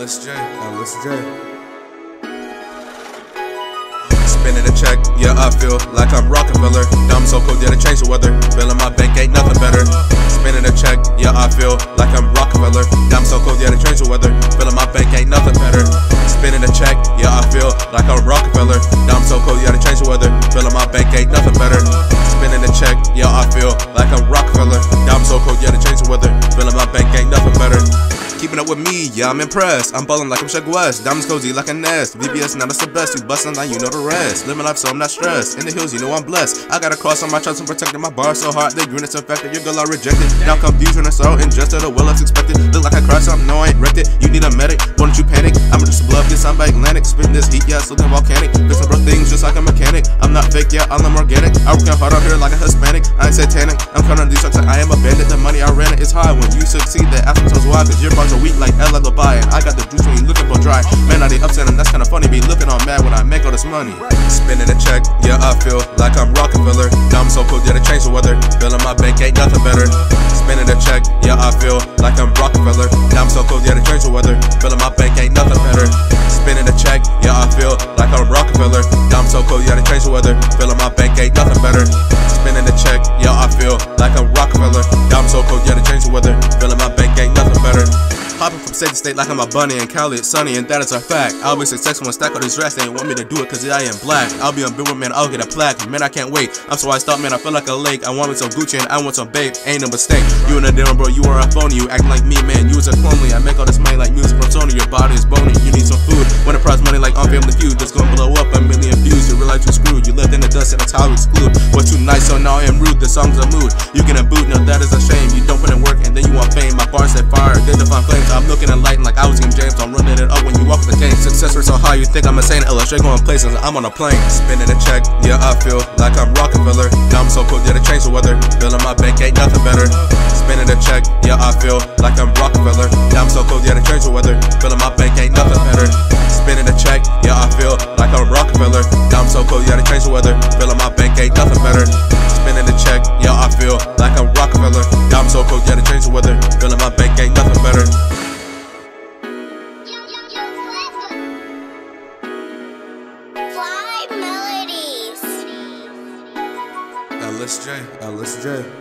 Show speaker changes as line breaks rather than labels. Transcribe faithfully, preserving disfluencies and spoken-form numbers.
Ellis J, Ellis J. Spinning a check, yeah, I feel like I'm Rockefeller. Dumb so cold, yeah, to change the weather. Feeling my bank ain't nothing better. Spinning a check, yeah, I feel like I'm Rockefeller. Dumb so cold, yeah, to change the weather. Feeling my bank ain't nothing better. Spinning a check, yeah, I feel like I'm Rockefeller. Dumb so cold, yeah, to change the weather. Feeling my bank ain't nothing better. Spinning a check, yeah, I feel like I'm Rockefeller. Dumb so cold, yeah, to change the weather. Feeling my bank ain't nothing better. Keeping up with me, yeah, I'm impressed. I'm ballin' like I'm Shaq West. Diamonds cozy like a nest. V B S, now that's the best. You bustin' now, you know the rest. Living life so I'm not stressed. In the hills, you know I'm blessed. I got a cross on my chest and protecting my bars so hard. They grin, it's infected. Your girl I rejected. Now confusion and sorrow ingested. Or well, it's expected. Look like I cried something, no, I ain't wrecked it. You need a medic, why don't you panic? I'ma just blood this, I'm by Atlantic. Spitting this heat, yeah, it's looking volcanic. Fixing bro things just like a mechanic. I'm not fake, yeah, I'm organic. I work hard out here like a Hispanic. I ain't satanic. I'm counting these trucks like I am a bandit. The money I ran it is high. When you succeed, the asymptotes why? Cause your bars are weak like Ella. Buy and I got the juice when you looking for dry. Man, I they upset and that's kinda funny. Be looking all mad when I make all this money. Spinning a check, yeah, I feel like I'm Rockefeller. Now I'm so cold, yeah, to change the weather. Feeling my bank ain't nothing better. Spinning a check, yeah, I feel like I'm Rockefeller. Now I'm so cold, yeah, to change the weather. Feeling my bank ain't nothing better. Spinning a check, yeah, I feel like I'm Rockefeller. Now I'm so cold, yeah, to change the weather. Feeling my bank ain't nothing better. Spinning a check, yeah, I feel like I'm Rockefeller. Now I'm so cold, yeah, to change the weather. Feeling my bank ain't nothing better. Hopping from state to state like I'm a bunny. In Cali it's sunny and that is a fact. I'll be successful and stack all these rats. They ain't want me to do it cause I am black. I'll be on Billboard, man, I'll get a plaque. Man, I can't wait. I'm so iced up, man, I feel like a lake. I want me some Gucci and I want some babe. Ain't no mistake. You in a dinner, bro, you are a phony. You acting like me, man, you was a clonely. I make all this money like music from Sony. Your body is bony, you need some food. When the prize money like on Family Feud, just gonna blow up a million views. You realize you're screwed. You left in the dust and that's how you exclude. Was too nice, so now I am rude. The song's a mood. You get a boot, no, that is a shame. You don't put in work and then you want fame. My bars set fire, they define flames. I'm looking at light like I was King James, I'm running it up when you walk the game. Success rate so high, you think I'm insane. L S J going places, I'm on a plane. Spinning a check, yeah, I feel like I'm Rockefeller. Now I'm so cold, yeah, to change the weather. Feeling my bank ain't nothing better. Spinning a check, yeah, I feel like I'm Rockefeller. Now I'm so cold, yeah, to change the weather. Feeling my bank ain't nothing better. Spinning a check, yeah, I feel like I'm Rockefeller. Now I'm so cold, yeah, to change the weather. Feeling my bank ain't nothing better. Spinning a check, yeah, I feel like I'm Rockefeller. Now I'm so cold, yeah, to change the weather. Feeling my bank ain't nothing better. Ellis J, Ellis J.